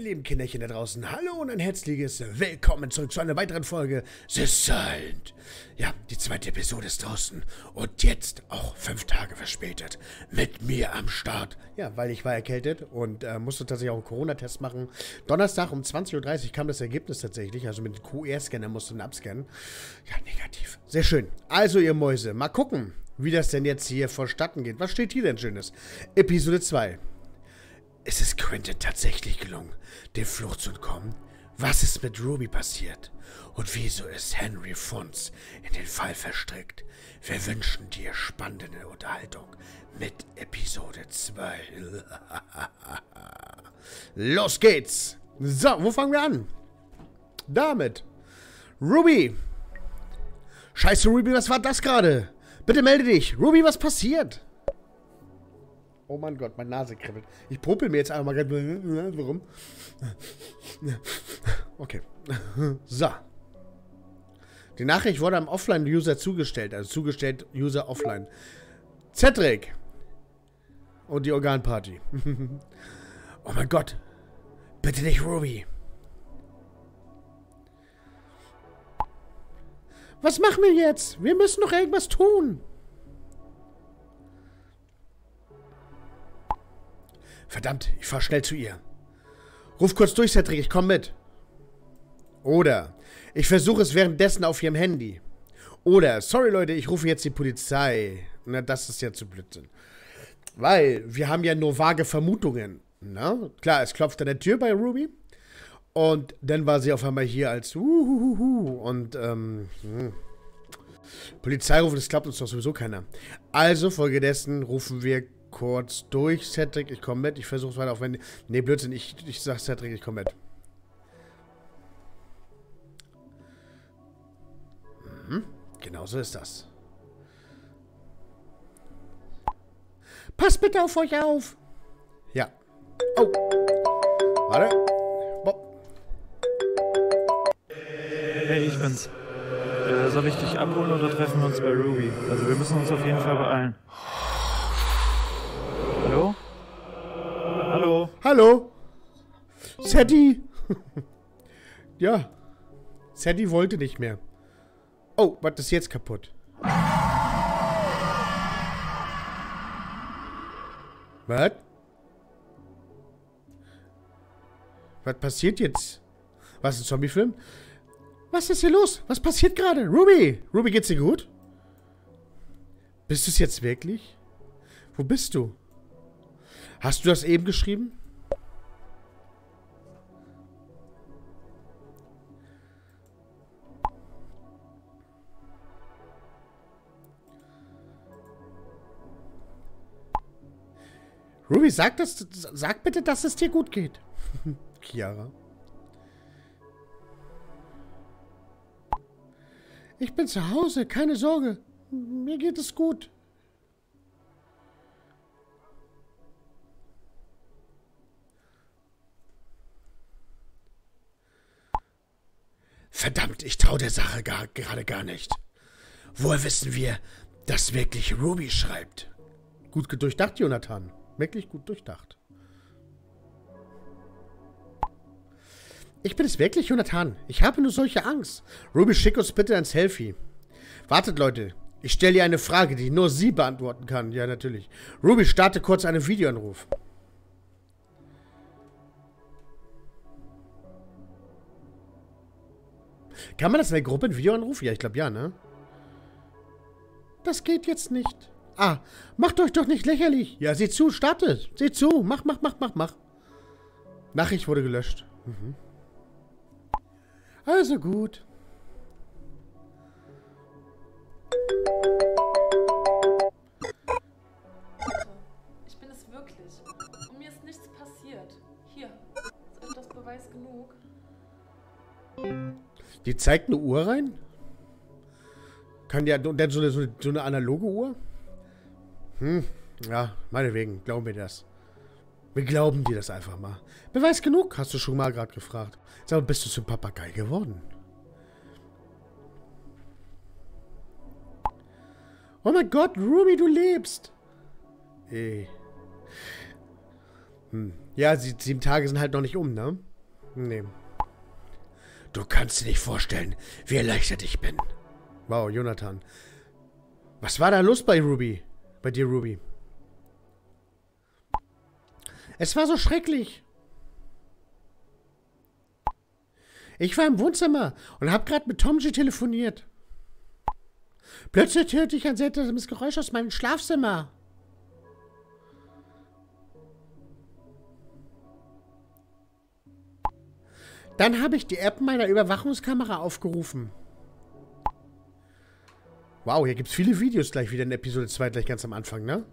lieben Kinderchen da draußen, hallo und ein herzliches Willkommen zurück zu einer weiteren Folge The Silent. Ja, die zweite Episode ist draußen und jetzt auch 5 Tage verspätet mit mir am Start. Ja, weil ich war erkältet und musste tatsächlich auch einen Corona-Test machen. Donnerstag um 20:30 Uhr kam das Ergebnis tatsächlich, also mit dem QR-Scanner musste man abscannen. Ja, negativ. Sehr schön. Also ihr Mäuse, mal gucken, wie das denn jetzt hier vonstatten geht. Was steht hier denn Schönes? Episode 2. Ist es Quentin tatsächlich gelungen, dem Fluch zu entkommen? Was ist mit Ruby passiert? Und wieso ist Henry Fonz in den Fall verstrickt? Wir wünschen dir spannende Unterhaltung mit Episode 2. Los geht's! So, wo fangen wir an? Damit. Ruby! Scheiße, Ruby, was war das gerade? Bitte melde dich. Ruby, was passiert? Oh mein Gott, meine Nase kribbelt. Ich popel mir jetzt einfach mal. Warum? Okay. So. Die Nachricht wurde am Offline-User zugestellt. Also zugestellt, User offline. Cedric. Und die Organparty. Oh mein Gott. Bitte nicht Ruby. Was machen wir jetzt? Wir müssen doch irgendwas tun. Verdammt, ich fahr schnell zu ihr. Ruf kurz durch, Cedric, ich komm mit. Oder, ich versuche es währenddessen auf ihrem Handy. Oder, sorry Leute, ich rufe jetzt die Polizei. Na, das ist ja zu Blödsinn. Weil, wir haben ja nur vage Vermutungen. Na, klar, es klopft an der Tür bei Ruby. Und dann war sie auf einmal hier als und, Polizei rufen, das klappt uns doch sowieso keiner. Also, folgedessen rufen wir kurz durch. Cedric, ich komme mit. Ich versuche es weiter auf wenn. Nee, Blödsinn. Ich sag Cedric, ich komme mit. Genau so ist das. Passt bitte auf euch auf. Ja. Oh. Warte. Bob. Hey, ich bin's. Soll ich dich abholen oder treffen wir uns bei Ruby? Also wir müssen uns auf jeden Fall beeilen. Hallo? Hallo? Hallo? Sadie? Ja. Sadie wollte nicht mehr. Oh, was ist jetzt kaputt? Was? Was passiert jetzt? Was ist ein Zombie-Film? Was ist hier los? Was passiert gerade? Ruby! Ruby, geht's dir gut? Bist du es jetzt wirklich? Wo bist du? Hast du das eben geschrieben? Ruby, sag bitte, dass es dir gut geht. Chiara. Ich bin zu Hause, keine Sorge. Mir geht es gut. Verdammt, ich traue der Sache gerade gar nicht. Woher wissen wir, dass wirklich Ruby schreibt? Gut durchdacht, Jonathan. Wirklich gut durchdacht. Ich bin es wirklich, Jonathan. Ich habe nur solche Angst. Ruby, schick uns bitte ein Selfie. Wartet, Leute. Ich stelle ihr eine Frage, die nur sie beantworten kann. Ja, natürlich. Ruby, starte kurz einen Videoanruf. Kann man das in der Gruppe ein Videoanruf? Ja, ich glaube ja, ne? Das geht jetzt nicht. Ah, macht euch doch nicht lächerlich. Ja, seht zu, startet. Seht zu. Mach. Nachricht wurde gelöscht. Also gut. Ich bin es wirklich. Und mir ist nichts passiert. Hier, ist das Beweis genug? Die zeigt eine Uhr rein? Kann ja, und dann so eine analoge Uhr? Ja, meinetwegen, glauben wir das. Wir glauben dir das einfach mal. Beweis genug, hast du schon mal gerade gefragt. Sag mal, bist du zum Papagei geworden? Oh mein Gott, Ruby, du lebst! Ey. Ja, 7 Tage sind halt noch nicht um, ne? Nee. Du kannst dir nicht vorstellen, wie erleichtert ich bin. Wow, Jonathan. Was war da los bei Ruby? Bei dir, Ruby? Es war so schrecklich. Ich war im Wohnzimmer und habe gerade mit Tomji telefoniert. Plötzlich hörte ich ein seltsames Geräusch aus meinem Schlafzimmer. Dann habe ich die App meiner Überwachungskamera aufgerufen. Wow, hier gibt es viele Videos gleich wieder in Episode 2, gleich ganz am Anfang, ne?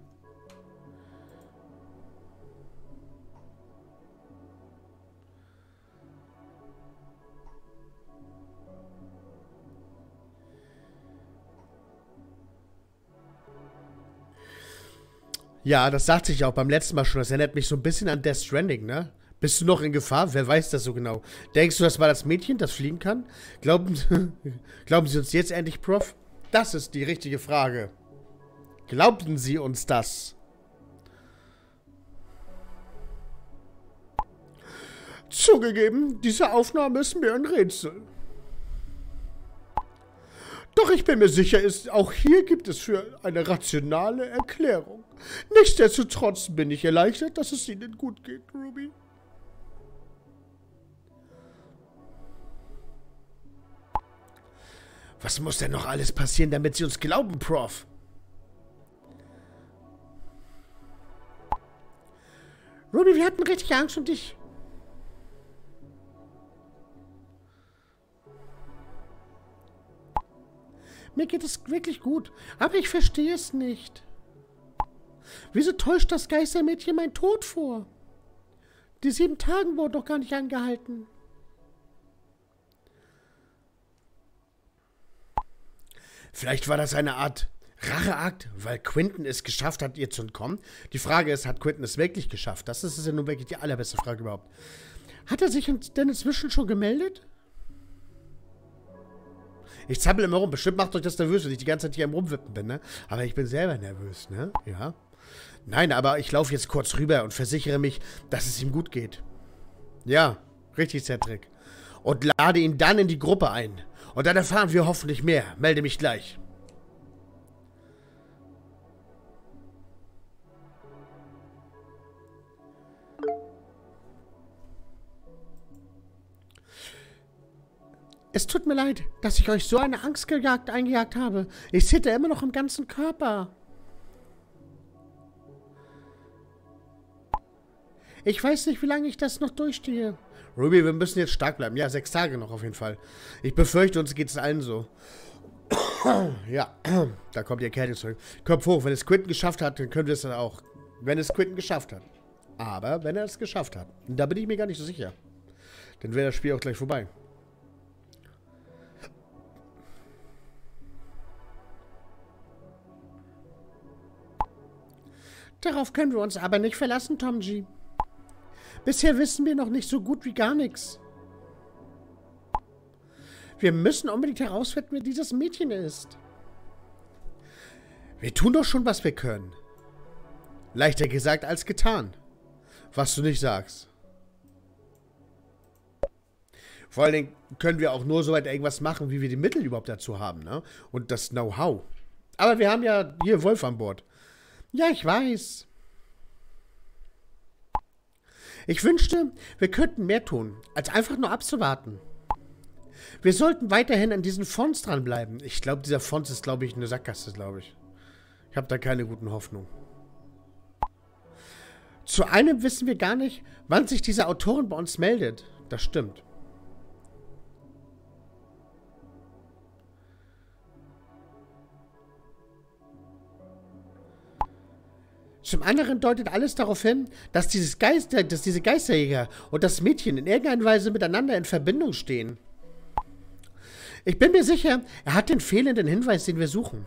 Ja, das sagte ich auch beim letzten Mal schon. Das erinnert mich so ein bisschen an Death Stranding, ne? Bist du noch in Gefahr? Wer weiß das so genau? Denkst du, das war das Mädchen, das fliegen kann? Glauben Sie uns jetzt endlich, Prof? Das ist die richtige Frage. Glaubten Sie uns das? Zugegeben, diese Aufnahme ist mir ein Rätsel. Doch ich bin mir sicher, auch hier gibt es für eine rationale Erklärung. Nichtsdestotrotz bin ich erleichtert, dass es Ihnen gut geht, Ruby. Was muss denn noch alles passieren, damit Sie uns glauben, Prof? Ruby, wir hatten richtig Angst um dich. Mir geht es wirklich gut, aber ich verstehe es nicht. Wieso täuscht das Geistermädchen mein Tod vor? Die 7 Tage wurden doch gar nicht angehalten. Vielleicht war das eine Art Racheakt, weil Quentin es geschafft hat, ihr zu entkommen. Die Frage ist, hat Quentin es wirklich geschafft? Das ist ja nun wirklich die allerbeste Frage überhaupt. Hat er sich denn inzwischen schon gemeldet? Ich zappel immer rum. Bestimmt macht euch das nervös, wenn ich die ganze Zeit hier am Rumwippen bin, ne? Aber ich bin selber nervös, ne? Ja. Nein, aber ich laufe jetzt kurz rüber und versichere mich, dass es ihm gut geht. Ja, richtig, Cedric. Und lade ihn dann in die Gruppe ein. Und dann erfahren wir hoffentlich mehr. Melde mich gleich. Es tut mir leid, dass ich euch so eine Angst eingejagt habe. Ich zitter immer noch im ganzen Körper. Ich weiß nicht, wie lange ich das noch durchstehe. Ruby, wir müssen jetzt stark bleiben. Ja, 6 Tage noch auf jeden Fall. Ich befürchte, uns geht es allen so. Ja, da kommt die Erkältung zurück. Kopf hoch, wenn es Quentin geschafft hat, dann können wir es dann auch. Wenn es Quentin geschafft hat. Aber wenn er es geschafft hat. Und da bin ich mir gar nicht so sicher. Dann wäre das Spiel auch gleich vorbei. Darauf können wir uns aber nicht verlassen, Tomji. Bisher wissen wir noch nicht so gut wie gar nichts. Wir müssen unbedingt herausfinden, wer dieses Mädchen ist. Wir tun doch schon, was wir können. Leichter gesagt als getan. Was du nicht sagst. Vor allen Dingen können wir auch nur so weit irgendwas machen, wie wir die Mittel überhaupt dazu haben, ne? Und das Know-how. Aber wir haben ja hier Wolf an Bord. Ja, ich weiß. Ich wünschte, wir könnten mehr tun, als einfach nur abzuwarten. Wir sollten weiterhin an diesen Fonds dranbleiben. Ich glaube, dieser Fonds ist, glaube ich, eine Sackgasse, glaube ich. Ich habe da keine guten Hoffnungen. Zu einem wissen wir gar nicht, wann sich diese Autorin bei uns meldet. Das stimmt. Zum anderen deutet alles darauf hin, dass diese Geisterjäger und das Mädchen in irgendeiner Weise miteinander in Verbindung stehen. Ich bin mir sicher, er hat den fehlenden Hinweis, den wir suchen.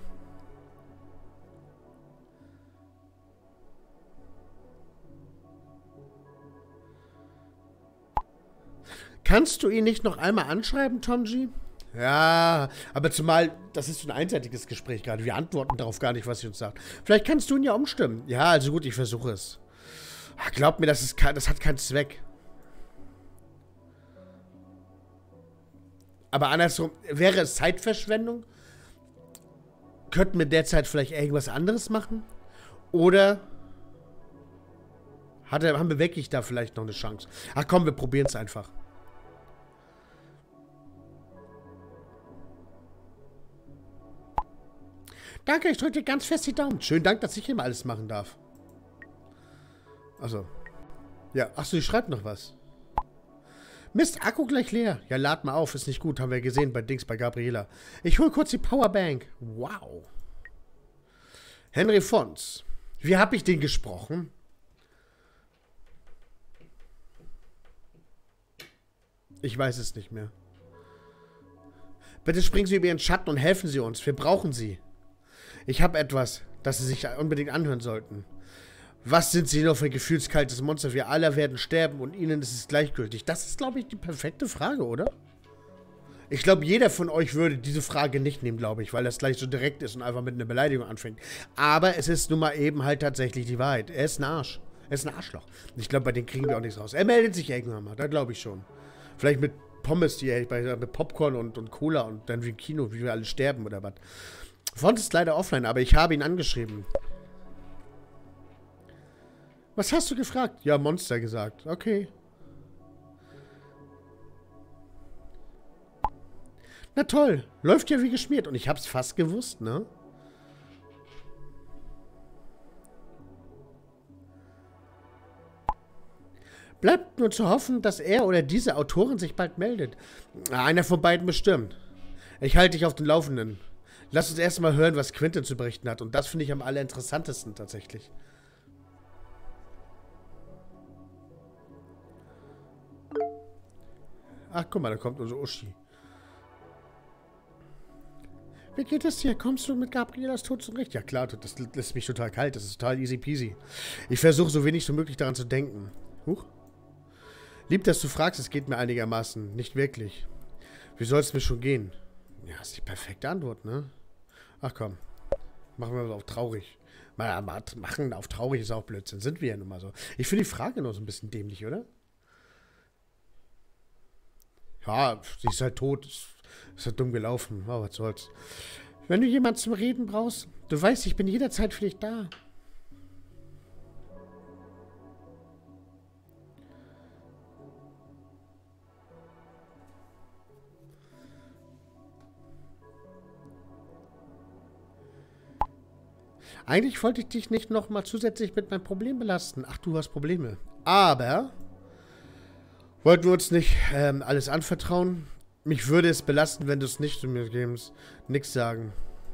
Kannst du ihn nicht noch einmal anschreiben, Tomji? Ja, aber zumal, das ist so ein einseitiges Gespräch gerade. Wir antworten darauf gar nicht, was sie uns sagt. Vielleicht kannst du ihn ja umstimmen. Ja, also gut, ich versuche es. Ach, glaub mir, das hat keinen Zweck. Aber andersrum, wäre es Zeitverschwendung? Könnten wir derzeit vielleicht irgendwas anderes machen? Oder haben wir wirklich da vielleicht noch eine Chance? Ach komm, wir probieren es einfach. Danke, ich drücke dir ganz fest die Daumen. Schönen Dank, dass ich hier mal alles machen darf. Also. Ja, achso, ich schreibe noch was. Mist, Akku gleich leer. Ja, lad mal auf, ist nicht gut, haben wir gesehen bei Gabriela. Ich hole kurz die Powerbank. Wow. Henry Fons. Wie habe ich den gesprochen? Ich weiß es nicht mehr. Bitte springen Sie über Ihren Schatten und helfen Sie uns. Wir brauchen Sie. Ich habe etwas, das Sie sich unbedingt anhören sollten. Was sind Sie nur für ein gefühlskaltes Monster? Wir alle werden sterben und Ihnen ist es gleichgültig. Das ist, glaube ich, die perfekte Frage, oder? Ich glaube, jeder von euch würde diese Frage nicht nehmen, glaube ich, weil das gleich so direkt ist und einfach mit einer Beleidigung anfängt. Aber es ist nun mal eben halt tatsächlich die Wahrheit. Er ist ein Arsch. Er ist ein Arschloch. Ich glaube, bei denen kriegen wir auch nichts raus. Er meldet sich irgendwann mal, da glaube ich schon. Vielleicht mit Pommes, mit Popcorn und Cola und dann wie im Kino, wie wir alle sterben oder was. Font ist leider offline, aber ich habe ihn angeschrieben. Was hast du gefragt? Ja, Monster gesagt. Okay. Na toll. Läuft ja wie geschmiert. Und ich hab's fast gewusst, ne? Bleibt nur zu hoffen, dass er oder diese Autorin sich bald meldet. Einer von beiden bestimmt. Ich halte dich auf den Laufenden. Lass uns erstmal hören, was Quentin zu berichten hat. Und das finde ich am allerinteressantesten tatsächlich. Ach, guck mal, da kommt unsere Uschi. Wie geht es dir? Kommst du mit Gabrielas Tod zurecht? Ja klar, das lässt mich total kalt. Das ist total easy peasy. Ich versuche so wenig wie möglich daran zu denken. Huch. Lieb, dass du fragst, es geht mir einigermaßen. Nicht wirklich. Wie soll es mir schon gehen? Ja, ist die perfekte Antwort, ne? Ach komm. Machen wir auf traurig. Machen auf traurig ist auch Blödsinn. Sind wir ja nun mal so. Ich finde die Frage nur so ein bisschen dämlich, oder? Ja, sie ist halt tot. Ist halt dumm gelaufen. Oh, was soll's. Wenn du jemanden zum Reden brauchst, du weißt, ich bin jederzeit für dich da. Eigentlich wollte ich dich nicht nochmal zusätzlich mit meinem Problem belasten. Ach, du hast Probleme. Aber wollten wir uns nicht alles anvertrauen? Mich würde es belasten, wenn du es nicht zu mir gibst. Nix sagen.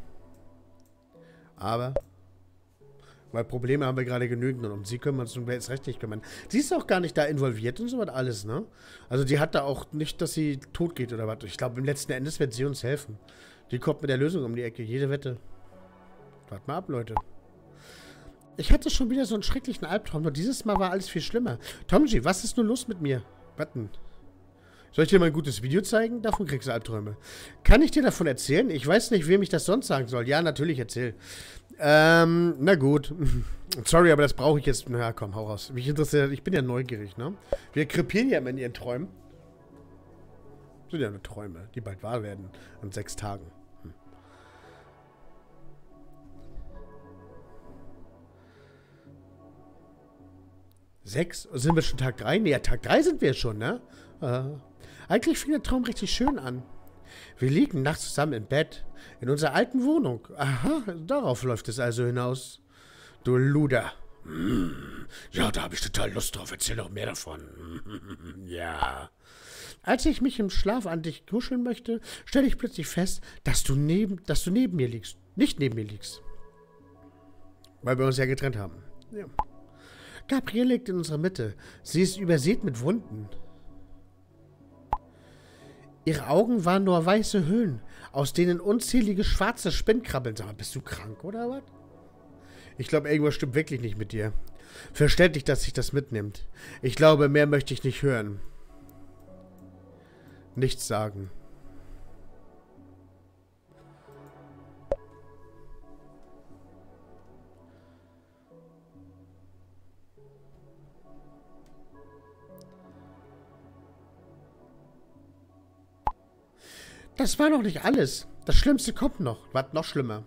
Aber weil Probleme haben wir gerade genügend und um sie können wir uns nun jetzt recht nicht kümmern. Sie ist auch gar nicht da involviert und so was alles, ne? Also die hat da auch nicht, dass sie tot geht oder was. Ich glaube, im letzten Endes wird sie uns helfen. Die kommt mit der Lösung um die Ecke, jede Wette. Wart mal ab, Leute. Ich hatte schon wieder so einen schrecklichen Albtraum, nur dieses Mal war alles viel schlimmer. Tomji, was ist nur los mit mir? Warten. Soll ich dir mal ein gutes Video zeigen? Davon kriegst du Albträume. Kann ich dir davon erzählen? Ich weiß nicht, wem ich das sonst sagen soll. Ja, natürlich, erzähl. Na gut. Sorry, aber das brauche ich jetzt. Na komm, hau raus. Mich interessiert, ich bin ja neugierig, ne? Wir krepieren ja immer in ihren Träumen. Das sind ja nur Träume, die bald wahr werden. An 6 Tagen. 6? Sind wir schon Tag 3? Ne, ja, Tag 3 sind wir schon, ne? Eigentlich fing der Traum richtig schön an. Wir liegen nachts zusammen im Bett. In unserer alten Wohnung. Aha, darauf läuft es also hinaus. Du Luder. Ja, da habe ich total Lust drauf. Erzähl doch mehr davon. Ja. Als ich mich im Schlaf an dich kuscheln möchte, stelle ich plötzlich fest, dass du neben mir liegst. Nicht neben mir liegst. Weil wir uns ja getrennt haben. Ja. Gabriele liegt in unserer Mitte. Sie ist übersät mit Wunden. Ihre Augen waren nur weiße Höhlen, aus denen unzählige schwarze Spinnen krabbeln. Sag mal, bist du krank oder was? Ich glaube, irgendwas stimmt wirklich nicht mit dir. Verständlich, dass sich das mitnimmt. Ich glaube, mehr möchte ich nicht hören. Nichts sagen. Das war noch nicht alles. Das Schlimmste kommt noch. Was noch schlimmer.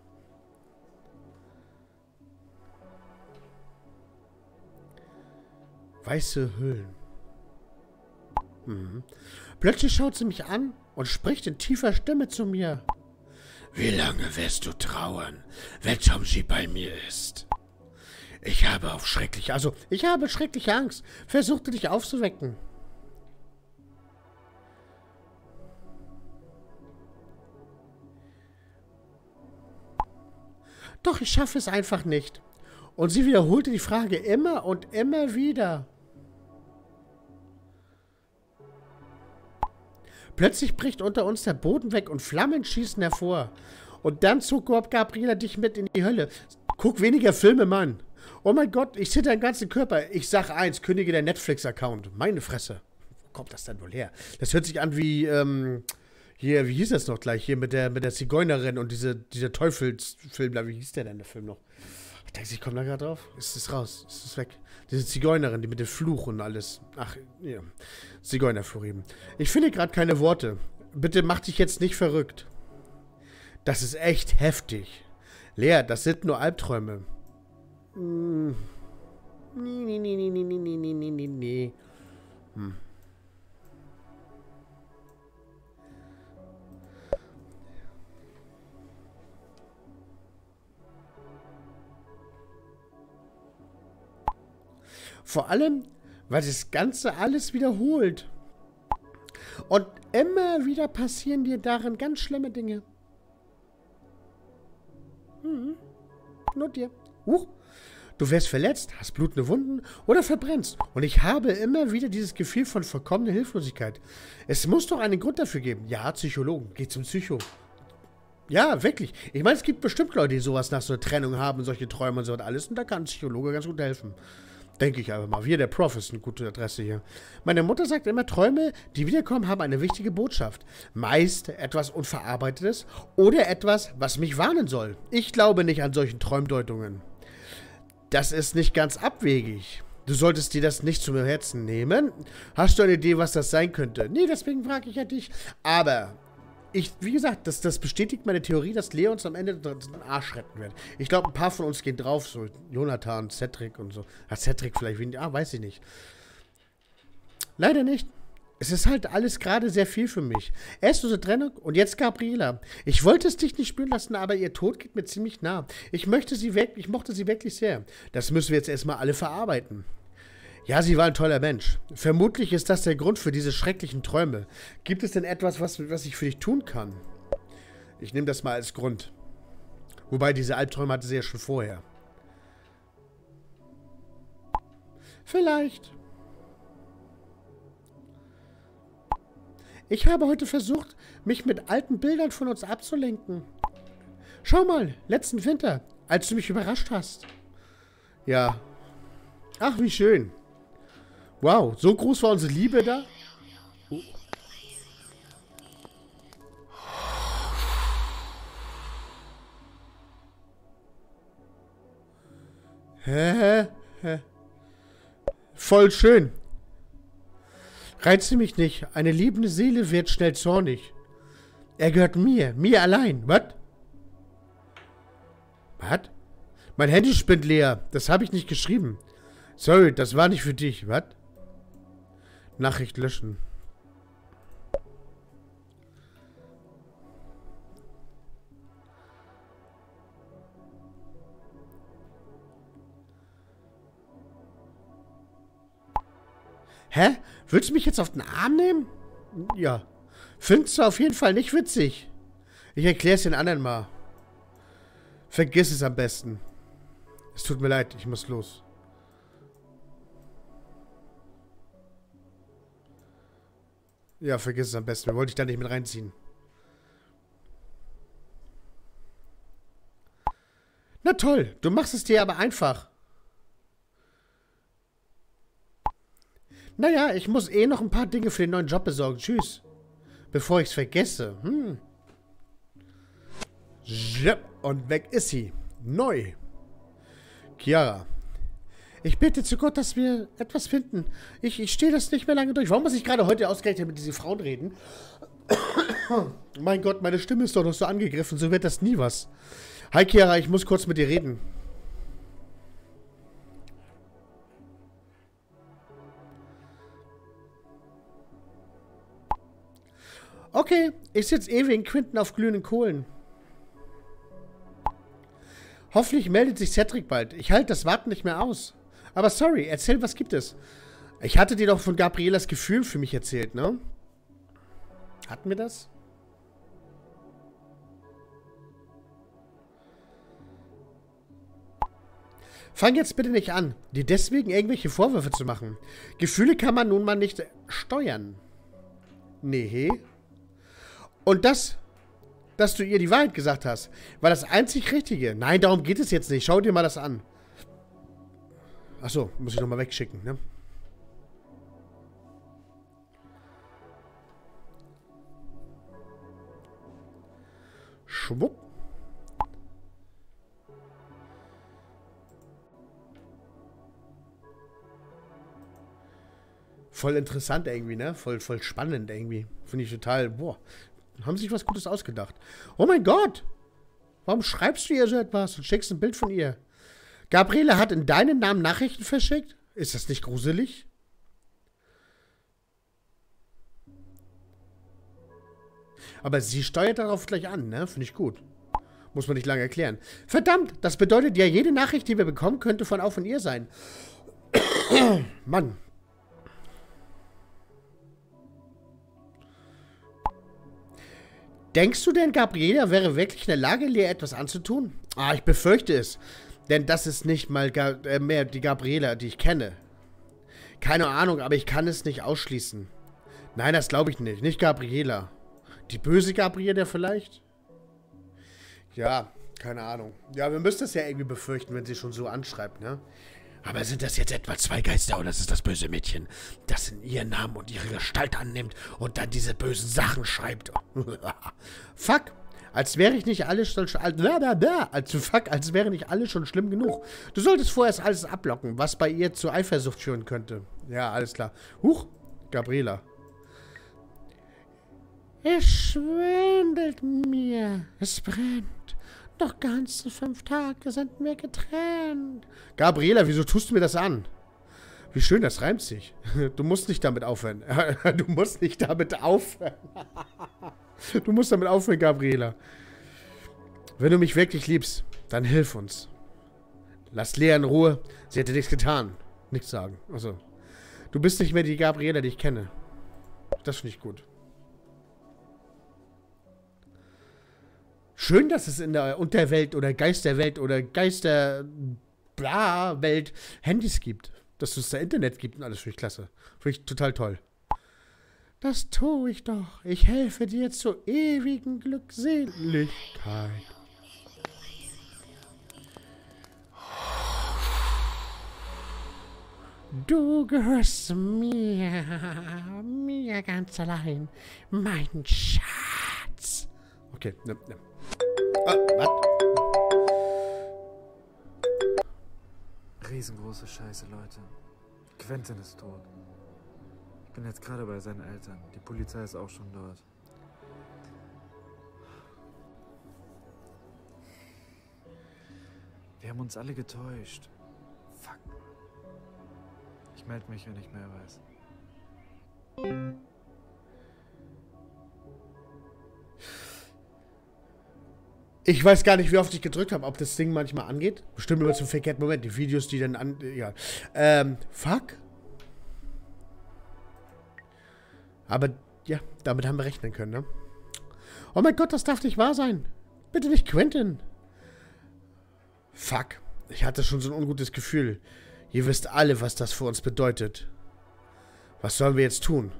Weiße Hüllen. Plötzlich schaut sie mich an und spricht in tiefer Stimme zu mir. Wie lange wirst du trauern, wenn Tomji bei mir ist? Ich habe schreckliche Angst. Versuchte dich aufzuwecken. Doch ich schaffe es einfach nicht. Und sie wiederholte die Frage immer und immer wieder. Plötzlich bricht unter uns der Boden weg und Flammen schießen hervor. Und dann zog Gabriela dich mit in die Hölle. Guck weniger Filme, Mann. Oh mein Gott, ich zitter den ganzen Körper. Ich sag eins, kündige der Netflix-Account. Meine Fresse. Wo kommt das denn wohl her? Das hört sich an wie, hier, wie hieß das noch gleich? Hier mit der Zigeunerin und dieser Teufelsfilm da. Wie hieß der denn, der Film noch? Denkst du, ich komme da gerade drauf? Ist es raus? Ist es weg? Diese Zigeunerin, die mit dem Fluch und alles. Ach, ja. Zigeunerfluch eben. Ich finde gerade keine Worte. Bitte mach dich jetzt nicht verrückt. Das ist echt heftig. Lea, das sind nur Albträume. Nee. Vor allem, weil das Ganze alles wiederholt. Und immer wieder passieren dir darin ganz schlimme Dinge. Nur dir. Du wirst verletzt, hast blutende Wunden oder verbrennst. Und ich habe immer wieder dieses Gefühl von vollkommener Hilflosigkeit. Es muss doch einen Grund dafür geben. Ja, Psychologen. Geh zum Psycho. Ja, wirklich. Ich meine, es gibt bestimmt Leute, die sowas nach so einer Trennung haben, solche Träume und so und alles. Und da kann ein Psychologe ganz gut helfen. Denke ich einfach mal. Wir, der Prof, ist eine gute Adresse hier. Meine Mutter sagt immer, Träume, die wiederkommen, haben eine wichtige Botschaft. Meist etwas Unverarbeitetes oder etwas, was mich warnen soll. Ich glaube nicht an solchen Träumdeutungen. Das ist nicht ganz abwegig. Du solltest dir das nicht zum Herzen nehmen. Hast du eine Idee, was das sein könnte? Nee, deswegen frage ich ja dich. Aber wie gesagt, das bestätigt meine Theorie, dass Lea uns am Ende den Arsch retten wird. Ich glaube, ein paar von uns gehen drauf, so Jonathan, Cedric und so. Hat Cedric vielleicht weiß ich nicht. Leider nicht. Es ist halt alles gerade sehr viel für mich. Erst unsere Trennung und jetzt Gabriela. Ich wollte es dich nicht spüren lassen, aber ihr Tod geht mir ziemlich nah. Ich mochte sie wirklich sehr. Das müssen wir jetzt erstmal alle verarbeiten. Ja, sie war ein toller Mensch. Vermutlich ist das der Grund für diese schrecklichen Träume. Gibt es denn etwas, was ich für dich tun kann? Ich nehme das mal als Grund. Wobei, diese Albträume hatte sie ja schon vorher. Vielleicht. Ich habe heute versucht, mich mit alten Bildern von uns abzulenken. Schau mal, letzten Winter, als du mich überrascht hast. Ja. Ach, wie schön. Wow, so groß war unsere Liebe da? Oh. Hä? Voll schön. Reize mich nicht. Eine liebende Seele wird schnell zornig. Er gehört mir allein. Was? Was? Mein Handy spinnt leer. Das habe ich nicht geschrieben. Sorry, das war nicht für dich. Was? Nachricht löschen. Hä? Willst du mich jetzt auf den Arm nehmen? Ja. Findest du auf jeden Fall nicht witzig. Ich erkläre es den anderen mal. Vergiss es am besten. Es tut mir leid, ich muss los. Ja, vergiss es am besten. Wir wollten dich da nicht mit reinziehen. Na toll, du machst es dir aber einfach. Naja, ich muss noch ein paar Dinge für den neuen Job besorgen. Tschüss. Bevor ich es vergesse. Und weg ist sie. Neu. Chiara. Ich bete zu Gott, dass wir etwas finden. Ich stehe das nicht mehr lange durch. Warum muss ich gerade heute ausgerechnet mit diesen Frauen reden? Mein Gott, meine Stimme ist doch noch so angegriffen, so wird das nie was. Hi Chiara, ich muss kurz mit dir reden. Okay, ich sitze ewig in Quinten auf glühenden Kohlen. Hoffentlich meldet sich Cedric bald. Ich halte das Warten nicht mehr aus. Aber sorry, erzähl, was gibt es? Ich hatte dir doch von Gabrielas Gefühl für mich erzählt, ne? Hatten wir das? Fang jetzt bitte nicht an, dir deswegen irgendwelche Vorwürfe zu machen. Gefühle kann man nun mal nicht steuern. Nee. Und das, dass du ihr die Wahrheit gesagt hast, war das einzig Richtige. Nein, darum geht es jetzt nicht. Schau dir mal das an. Achso, muss ich nochmal wegschicken, ne? Schwupp. Voll interessant irgendwie, ne? Voll spannend irgendwie. Finde ich total, boah. Haben sich was Gutes ausgedacht. Oh mein Gott! Warum schreibst du ihr so etwas und schickst ein Bild von ihr? Gabriele hat in deinen Namen Nachrichten verschickt? Ist das nicht gruselig? Aber sie steuert darauf gleich an, ne? Finde ich gut. Muss man nicht lange erklären. Verdammt, das bedeutet ja, jede Nachricht, die wir bekommen, könnte auch von ihr sein. Mann. Denkst du denn, Gabriela wäre wirklich in der Lage, Lea etwas anzutun? Ah, ich befürchte es. Denn das ist nicht mal mehr die Gabriela, die ich kenne. Keine Ahnung, aber ich kann es nicht ausschließen. Nein, das glaube ich nicht. Nicht Gabriela. Die böse Gabriela vielleicht? Ja, keine Ahnung. Ja, wir müssen das ja irgendwie befürchten, wenn sie schon so anschreibt, ne? Aber sind das jetzt etwa zwei Geister oder ist es das böse Mädchen, das in ihren Namen und ihre Gestalt annimmt und dann diese bösen Sachen schreibt? Fuck, als wäre ich nicht alles schon als wäre nicht alles schon schlimm genug. Du solltest vorerst alles ablocken, was bei ihr zu Eifersucht führen könnte. Ja, alles klar. Huch, Gabriela. Es schwindelt mir. Es brennt. Noch ganze 5 Tage sind wir getrennt. Gabriela, wieso tust du mir das an? Wie schön, das reimt sich. Du musst nicht damit aufhören. Du musst nicht damit aufhören. Du musst damit aufhören, Gabriela. Wenn du mich wirklich liebst, dann hilf uns. Lass Lea in Ruhe. Sie hätte nichts getan. Nichts sagen. Also, du bist nicht mehr die Gabriela, die ich kenne. Das finde ich gut. Schön, dass es in der Unterwelt oder Geisterwelt oder Geister-Bla-Welt Handys gibt. Dass es da Internet gibt und alles, finde ich klasse. Finde ich total toll. Das tue ich doch. Ich helfe dir zur ewigen Glückseligkeit. Du gehörst mir. Mir ganz allein. Mein Schatz. Okay, ne. Was? Riesengroße Scheiße, Leute. Quentin ist tot. Ich bin jetzt gerade bei seinen Eltern. Die Polizei ist auch schon dort. Wir haben uns alle getäuscht. Fuck. Ich melde mich, wenn ich mehr weiß. Ich weiß gar nicht, wie oft ich gedrückt habe, ob das Ding manchmal angeht. Bestimmt immer zum verkehrten Moment. Die Videos, die dann an... Ja. Fuck. Aber, ja, damit haben wir rechnen können, ne? Oh mein Gott, das darf nicht wahr sein. Bitte nicht Quentin. Fuck. Ich hatte schon so ein ungutes Gefühl. Ihr wisst alle, was das für uns bedeutet. Was sollen wir jetzt tun?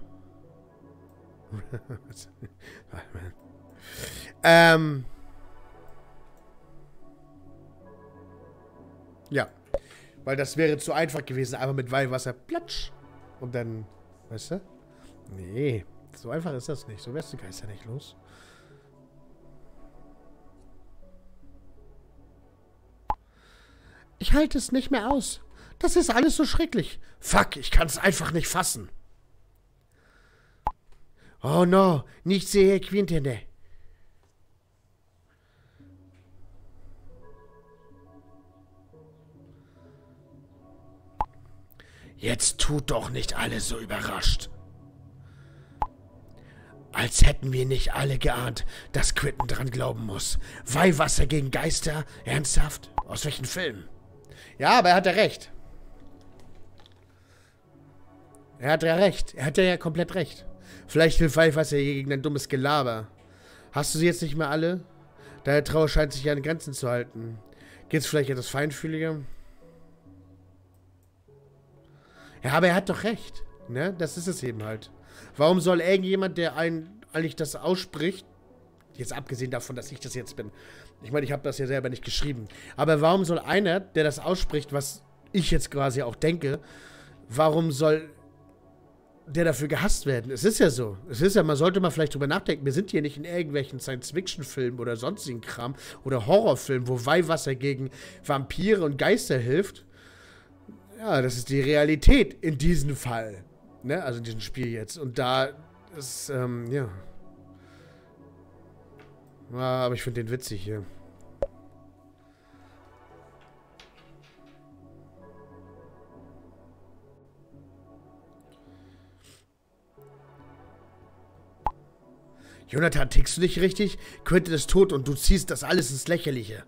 Ja. Weil das wäre zu einfach gewesen. Einfach mit Weihwasser. Platsch. Und dann, weißt du? Nee. So einfach ist das nicht. So wärst du Geister nicht los. Ich halte es nicht mehr aus. Das ist alles so schrecklich. Fuck, ich kann es einfach nicht fassen. Oh no, nicht sehr, Quintene. Jetzt tut doch nicht alle so überrascht. Als hätten wir nicht alle geahnt, dass Quentin dran glauben muss. Weihwasser gegen Geister? Ernsthaft? Aus welchen Filmen? Ja, aber er hat ja recht. Er hat ja recht. Er hat ja komplett recht. Vielleicht hilft Weihwasser gegen ein dummes Gelaber. Hast du sie jetzt nicht mehr alle? Deine Trauer scheint sich ja an Grenzen zu halten. Geht's vielleicht etwas feinfühliger? Ja, aber er hat doch recht. Ne? Das ist es eben halt. Warum soll irgendjemand, der eigentlich das ausspricht, jetzt abgesehen davon, dass ich das jetzt bin, ich meine, ich habe das ja selber nicht geschrieben, aber warum soll einer, der das ausspricht, was ich jetzt quasi auch denke, warum soll der dafür gehasst werden? Es ist ja so. Es ist ja, man sollte mal vielleicht drüber nachdenken, wir sind hier nicht in irgendwelchen Science-Fiction-Filmen oder sonstigen Kram oder Horrorfilmen, wo Weihwasser gegen Vampire und Geister hilft. Ja, das ist die Realität in diesem Fall. Ne? Also in diesem Spiel jetzt. Und da ist, ja. Aber ich finde den witzig hier. Jonathan, tickst du nicht richtig? Quentin ist tot und du ziehst das alles ins Lächerliche.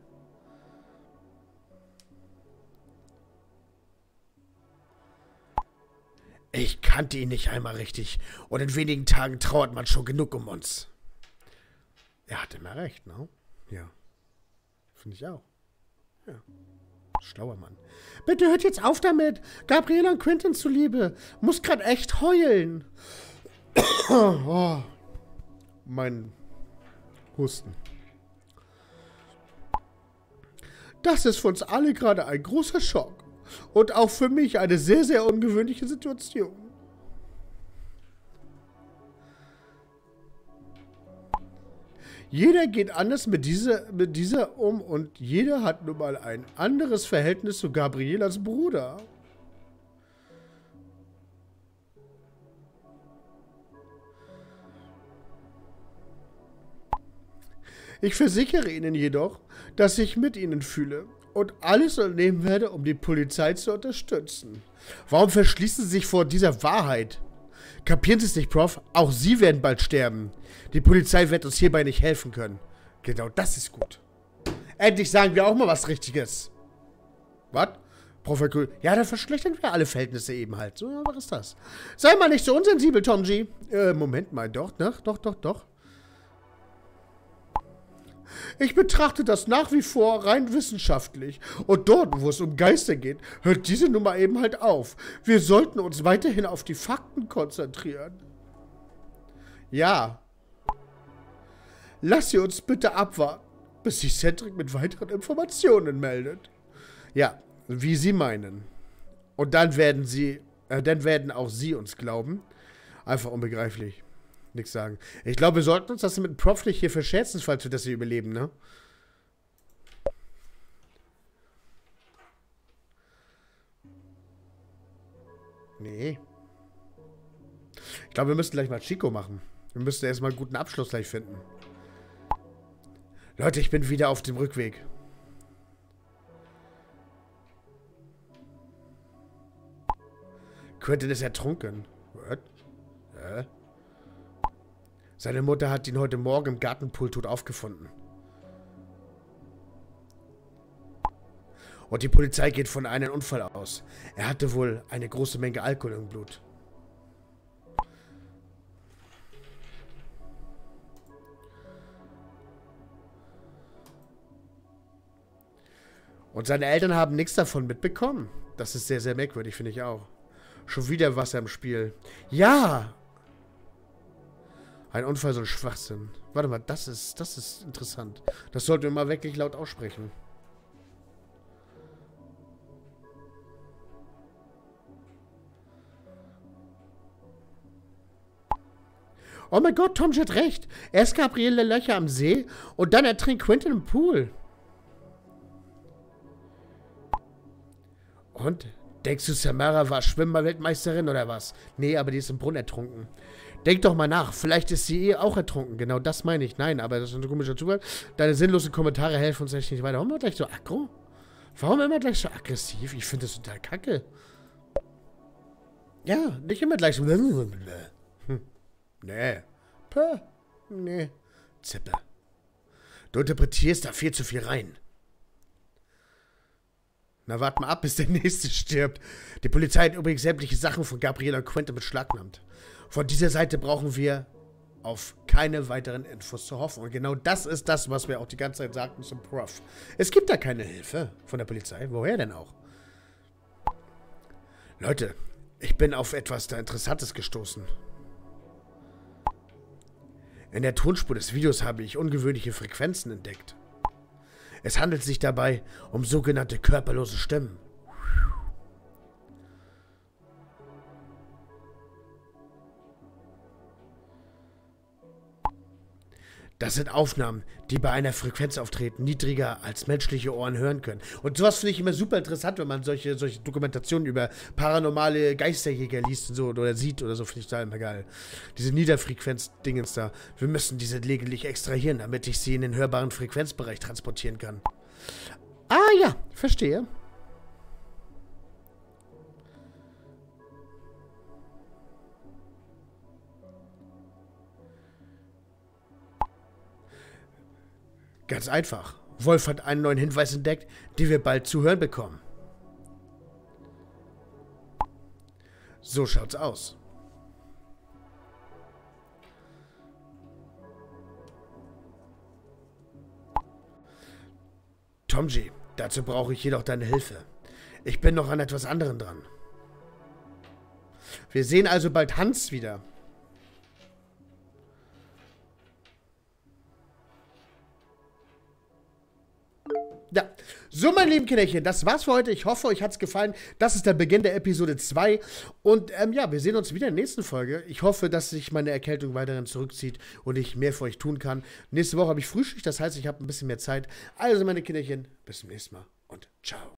Ich kannte ihn nicht einmal richtig. Und in wenigen Tagen trauert man schon genug um uns. Er hatte immer recht, ne? Ja. Finde ich auch. Ja. Schlauer Mann. Bitte hört jetzt auf damit. Gabriela und Quentin zuliebe. Muss grad echt heulen. Oh. Mein Husten. Das ist für uns alle gerade ein großer Schock. Und auch für mich eine sehr, sehr ungewöhnliche Situation. Jeder geht anders mit dieser um und jeder hat nun mal ein anderes Verhältnis zu Gabrielas Bruder. Ich versichere Ihnen jedoch, dass ich mit Ihnen fühle und alles unternehmen werde, um die Polizei zu unterstützen. Warum verschließen Sie sich vor dieser Wahrheit? Kapieren Sie es nicht, Prof? Auch Sie werden bald sterben. Die Polizei wird uns hierbei nicht helfen können. Genau, das ist gut. Endlich sagen wir auch mal was Richtiges. Was? Prof. Grün. Ja, dann verschlechtern wir alle Verhältnisse eben halt. So, was ist das? Sei mal nicht so unsensibel, Tom G. Moment mal, doch, ne? Doch. Ich betrachte das nach wie vor rein wissenschaftlich. Und dort, wo es um Geister geht, hört diese Nummer eben halt auf. Wir sollten uns weiterhin auf die Fakten konzentrieren. Ja. Lass sie uns bitte abwarten, bis sich Cedric mit weiteren Informationen meldet. Ja, wie Sie meinen. Und dann werden auch Sie uns glauben. Einfach unbegreiflich. Nichts sagen. Ich glaube, wir sollten uns das mit dem Prof nicht hier verscherzen, falls wir das hier überleben, ne? Nee. Ich glaube, wir müssen gleich mal Chico machen. Wir müssen erstmal einen guten Abschluss gleich finden. Leute, ich bin wieder auf dem Rückweg. Quentin ist ertrunken. What? Seine Mutter hat ihn heute Morgen im Gartenpool tot aufgefunden. Und die Polizei geht von einem Unfall aus. Er hatte wohl eine große Menge Alkohol im Blut. Und seine Eltern haben nichts davon mitbekommen. Das ist sehr, sehr merkwürdig, finde ich auch. Schon wieder Wasser im Spiel. Ja! Ein Unfall, so ein Schwachsinn. Warte mal, das ist interessant. Das sollten wir mal wirklich laut aussprechen. Oh mein Gott, Tom hat recht. Erst Gabriele Löcher am See und dann ertrinkt Quentin im Pool. Und? Denkst du, Samara war Schwimmer-Weltmeisterin oder was? Nee, aber die ist im Brunnen ertrunken. Denk doch mal nach. Vielleicht ist sie eh auch ertrunken. Genau das meine ich. Nein, aber das ist ein komischer Zufall. Deine sinnlosen Kommentare helfen uns echt nicht weiter. Warum immer gleich so aggro? Warum immer gleich so aggressiv? Ich finde das total kacke. Ja, nicht immer gleich so. Nee. Puh. Nee. Zippe. Du interpretierst da viel zu viel rein. Na, wart mal ab, bis der Nächste stirbt. Die Polizei hat übrigens sämtliche Sachen von Gabriela und Quentin beschlagnahmt. Von dieser Seite brauchen wir auf keine weiteren Infos zu hoffen. Und genau das ist das, was wir auch die ganze Zeit sagten zum Prof. Es gibt da keine Hilfe von der Polizei. Woher denn auch? Leute, ich bin auf etwas da Interessantes gestoßen. In der Tonspur des Videos habe ich ungewöhnliche Frequenzen entdeckt. Es handelt sich dabei um sogenannte körperlose Stimmen. Das sind Aufnahmen, die bei einer Frequenz auftreten, niedriger als menschliche Ohren hören können. Und sowas finde ich immer super interessant, wenn man solche Dokumentationen über paranormale Geisterjäger liest und so oder sieht oder so, finde ich da immer geil. Diese Niederfrequenz-Dingens da. Wir müssen diese lediglich extrahieren, damit ich sie in den hörbaren Frequenzbereich transportieren kann. Ah ja, verstehe. Ganz einfach. Wolf hat einen neuen Hinweis entdeckt, den wir bald zu hören bekommen. So schaut's aus. Tomji, dazu brauche ich jedoch deine Hilfe. Ich bin noch an etwas anderem dran. Wir sehen also bald Hans wieder. Ja, so meine lieben Kinderchen, das war's für heute. Ich hoffe, euch hat's gefallen. Das ist der Beginn der Episode 2. Und ja, wir sehen uns wieder in der nächsten Folge. Ich hoffe, dass sich meine Erkältung weiterhin zurückzieht und ich mehr für euch tun kann. Nächste Woche habe ich Frühschicht, das heißt, ich habe ein bisschen mehr Zeit. Also meine Kinderchen, bis zum nächsten Mal und ciao.